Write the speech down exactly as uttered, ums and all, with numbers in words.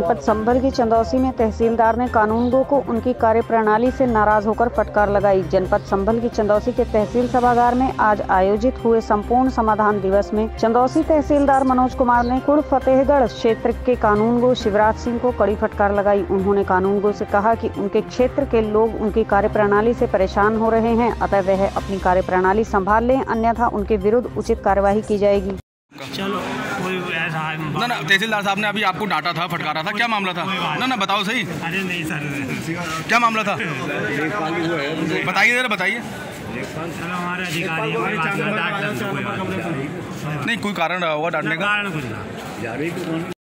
जनपद संभल की चंदौसी में तहसीलदार ने कानूनगो को उनकी कार्यप्रणाली से नाराज होकर फटकार लगाई। जनपद संभल की चंदौसी के तहसील सभागार में आज आयोजित हुए संपूर्ण समाधान दिवस में चंदौसी तहसीलदार मनोज कुमार ने कुड़ फतेहगढ़ क्षेत्र के कानूनगो शिवराज सिंह को कड़ी फटकार लगाई। उन्होंने कानूनगो से कहा कि उनके क्षेत्र के लोग उनकी कार्यप्रणाली से परेशान हो रहे हैं, अतः वह अपनी कार्यप्रणाली संभाल लें, अन्यथा उनके विरुद्ध उचित कार्यवाही की जाएगी। चलो कोई ऐसा ना ना तहसीलदार साहब ने अभी आपको डांटा था, फटकारा था, क्या मामला था? ना ना बताओ सही। अरे नहीं सर, क्या मामला था? बताइए जरा, बताइए। चलो हमारे अधिकारी हैं, नहीं कोई कारण रहा होगा डांटने का? कारण कुछ ना।